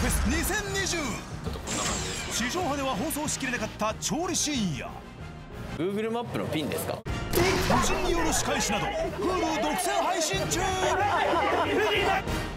フェス2020。地上波では放送しきれなかった調理シーンや Google マップのピンですか？ 夫人による仕返しなど Hulu 独占配信中。